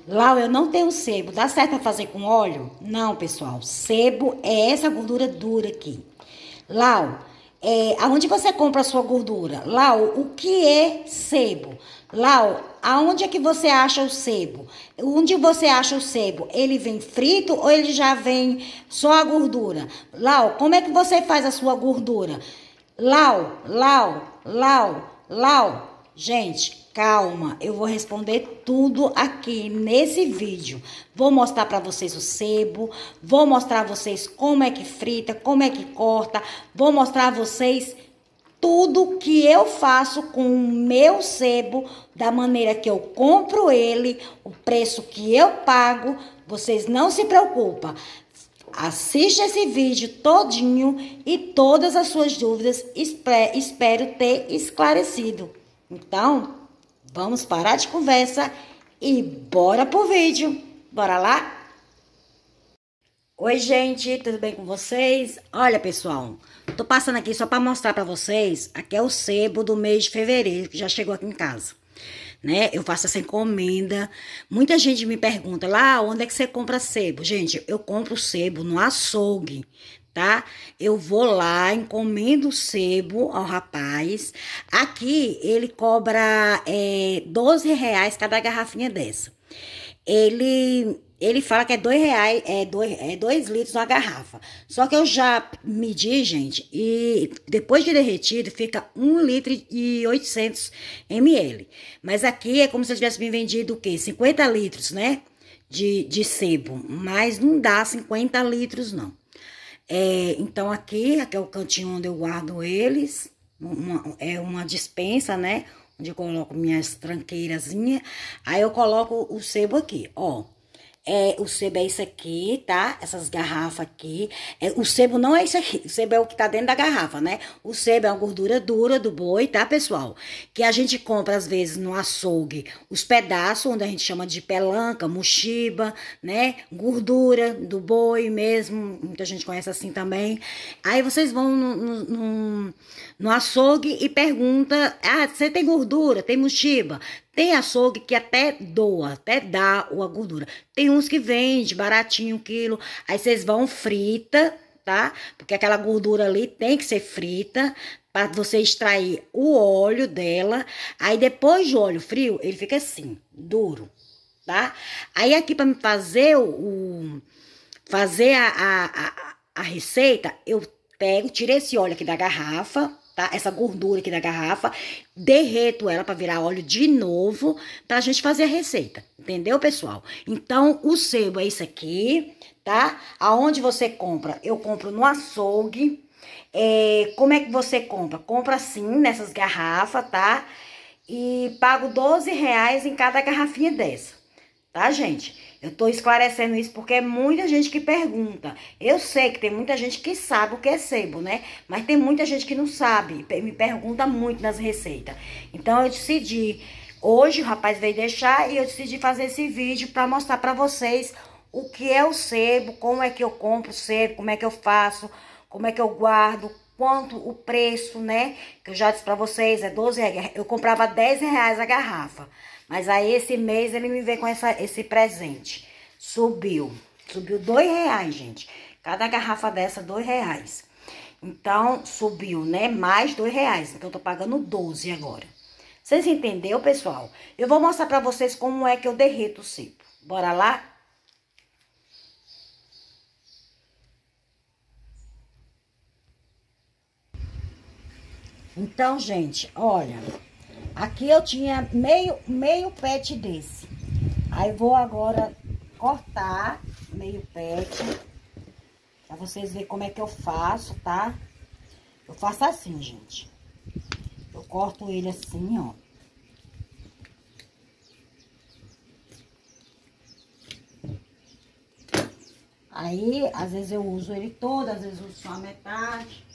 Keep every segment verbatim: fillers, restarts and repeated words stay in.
Lau, eu não tenho sebo. Dá certo fazer com óleo? Não, pessoal. Sebo é essa gordura dura aqui. Lau, é, aonde você compra a sua gordura? Lau, o que é sebo? Lau, aonde é que você acha o sebo? Onde você acha o sebo? Ele vem frito ou ele já vem só a gordura? Lau, como é que você faz a sua gordura? Lau, Lau, Lau, Lau. Gente, calma, eu vou responder tudo aqui nesse vídeo. Vou mostrar para vocês o sebo, vou mostrar a vocês como é que frita, como é que corta, vou mostrar a vocês tudo que eu faço com o meu sebo, da maneira que eu compro ele, o preço que eu pago. Vocês não se preocupem. Assiste esse vídeo todinho e todas as suas dúvidas espero ter esclarecido. Então, vamos parar de conversa e bora pro vídeo. Bora lá? Oi, gente, tudo bem com vocês? Olha, pessoal, tô passando aqui só para mostrar para vocês. Aqui é o sebo do mês de fevereiro, que já chegou aqui em casa, né? Eu faço essa encomenda. Muita gente me pergunta lá, onde é que você compra sebo? Gente, eu compro sebo no açougue, tá? Eu vou lá, encomendo o sebo ao rapaz. Aqui, ele cobra é, doze reais cada garrafinha dessa. Ele, ele fala que é dois reais, é dois, é dois litros uma garrafa. Só que eu já medi, gente, e depois de derretido fica um litro e oitocentos mililitros. Mas aqui é como se eu tivesse me vendido o quê? cinquenta litros, né? De, de sebo. Mas não dá cinquenta litros, não. É, então aqui, aqui é o cantinho onde eu guardo eles, uma, é uma despensa, né, onde eu coloco minhas tranqueirazinhas, aí eu coloco o sebo aqui, ó. É, o sebo é isso aqui, tá? Essas garrafas aqui. É, o sebo não é isso aqui. O sebo é o que tá dentro da garrafa, né? O sebo é uma gordura dura do boi, tá, pessoal? Que a gente compra, às vezes, no açougue, os pedaços, onde a gente chama de pelanca, mochiba, né? Gordura do boi mesmo. Muita gente conhece assim também. Aí vocês vão no, no, no, no açougue e perguntam: ah, você tem gordura? Tem mochiba? Tem açougue que até doa, até dá a gordura. Tem uns que vende baratinho, um quilo. Aí vocês vão frita, tá? Porque aquela gordura ali tem que ser frita para você extrair o óleo dela. Aí depois do óleo frio, ele fica assim, duro, tá? Aí aqui para me fazer o fazer a, a, a, a receita, eu pego, tiro esse óleo aqui da garrafa, tá? Essa gordura aqui da garrafa, derreto ela para virar óleo de novo, pra gente fazer a receita, entendeu, pessoal? Então, o sebo é isso aqui, tá? Aonde você compra? Eu compro no açougue. É, como é que você compra? Compra assim, nessas garrafas, tá? E pago doze reais em cada garrafinha dessa, tá, gente? Eu tô esclarecendo isso porque é muita gente que pergunta. Eu sei que tem muita gente que sabe o que é sebo, né? Mas tem muita gente que não sabe, me pergunta muito nas receitas. Então eu decidi, hoje o rapaz veio deixar e eu decidi fazer esse vídeo para mostrar para vocês o que é o sebo, como é que eu compro o sebo, como é que eu faço, como é que eu guardo, quanto o preço, né? Que eu já disse para vocês, é doze reais. Eu comprava dez reais a garrafa. Mas aí esse mês ele me veio com essa, esse presente. Subiu. Subiu dois reais, gente. Cada garrafa dessa, dois reais. Então, subiu, né? Mais dois reais. Então, eu tô pagando doze agora. Vocês entenderam, pessoal? Eu vou mostrar pra vocês como é que eu derreto o sebo. Bora lá? Então, gente, olha... Aqui eu tinha meio, meio pet desse. Aí vou agora cortar meio pet. Pra vocês verem como é que eu faço, tá? Eu faço assim, gente. Eu corto ele assim, ó. Aí, às vezes eu uso ele todo, às vezes eu uso só a metade.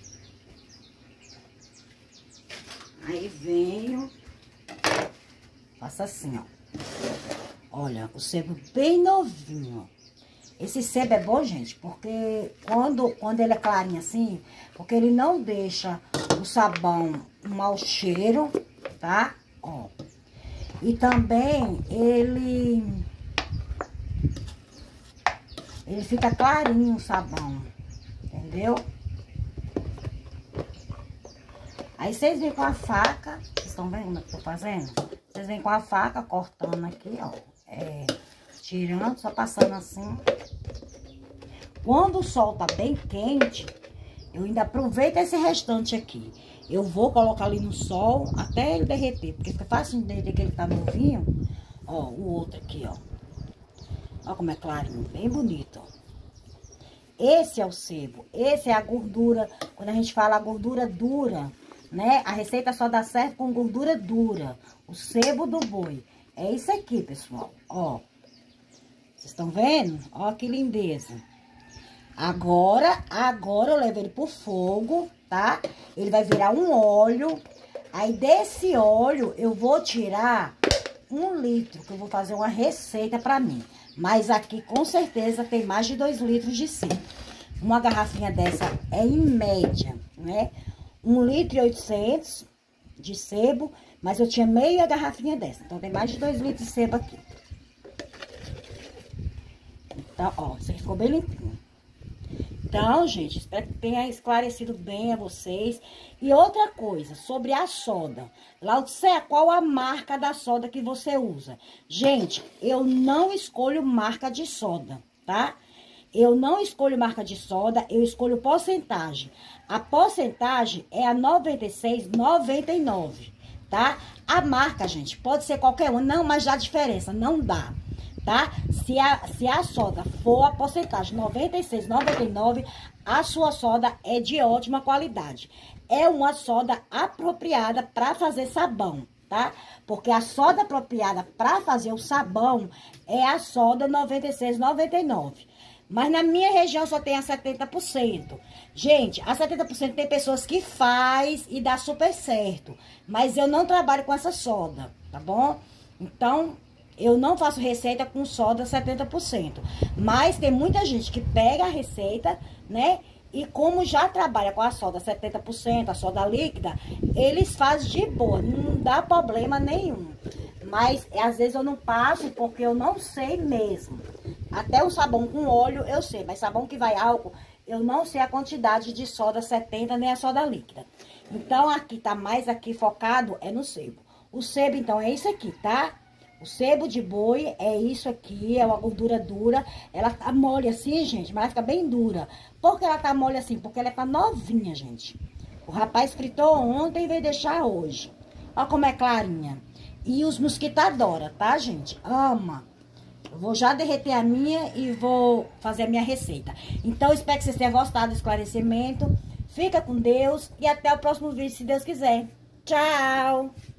Aí venho, faço assim, ó. Olha, o sebo bem novinho, ó. Esse sebo é bom, gente, porque quando, quando ele é clarinho assim, porque ele não deixa o sabão um mau cheiro, tá? Ó. E também ele ele fica clarinho o sabão, entendeu? Aí vocês vêm com a faca, vocês estão vendo como é que eu tô fazendo? Vocês vêm com a faca cortando aqui, ó, é, tirando, só passando assim. Quando o sol tá bem quente, eu ainda aproveito esse restante aqui. Eu vou colocar ali no sol até ele derreter, porque fica fácil de derreter que ele tá novinho. Ó, o outro aqui, ó. Ó como é clarinho, bem bonito, ó. Esse é o sebo, esse é a gordura, quando a gente fala a gordura dura, né? A receita só dá certo com gordura dura, o sebo do boi. É isso aqui, pessoal, ó. Vocês estão vendo? Ó que lindeza. Agora, agora eu levo ele pro fogo, tá? Ele vai virar um óleo. Aí desse óleo eu vou tirar um litro, que eu vou fazer uma receita pra mim. Mas aqui com certeza tem mais de dois litros de sebo. Uma garrafinha dessa é em média, né? Um litro e oitocentos de sebo, mas eu tinha meia garrafinha dessa. Então tem mais de dois litros de sebo aqui. Então, ó, isso aqui ficou bem limpinho. Então, gente, espero que tenha esclarecido bem a vocês. E outra coisa, sobre a soda. Laudicea, qual a marca da soda que você usa? Gente, eu não escolho marca de soda, tá? Eu não escolho marca de soda, eu escolho porcentagem. A porcentagem é a noventa e seis, noventa e nove, tá? A marca, gente, pode ser qualquer uma, não, mas dá diferença, não dá. Tá? Se a, se a soda for a porcentagem noventa e seis, noventa e nove, a sua soda é de ótima qualidade. É uma soda apropriada para fazer sabão, tá? Porque a soda apropriada para fazer o sabão é a soda noventa e seis, noventa e nove. Mas na minha região só tem a setenta por cento. Gente, a setenta por cento tem pessoas que faz e dá super certo. Mas eu não trabalho com essa soda, tá bom? Então, eu não faço receita com soda setenta por cento. Mas tem muita gente que pega a receita, né? E como já trabalha com a soda setenta por cento, a soda líquida, eles fazem de boa, não dá problema nenhum. Mas às vezes eu não passo porque eu não sei mesmo. Até o sabão com óleo eu sei, mas sabão que vai álcool, eu não sei a quantidade de soda setenta nem a soda líquida. Então aqui tá mais aqui focado é no sebo. O sebo então é isso aqui, tá? O sebo de boi é isso aqui, é uma gordura dura. Ela tá mole assim, gente, mas ela fica bem dura. Por que ela tá mole assim? Porque ela tá novinha, gente. O rapaz fritou ontem e veio deixar hoje. Olha como é clarinha. E os mosquitos adoram, tá, gente? Ama. Eu vou já derreter a minha e vou fazer a minha receita. Então, espero que vocês tenham gostado do esclarecimento. Fica com Deus e até o próximo vídeo, se Deus quiser. Tchau!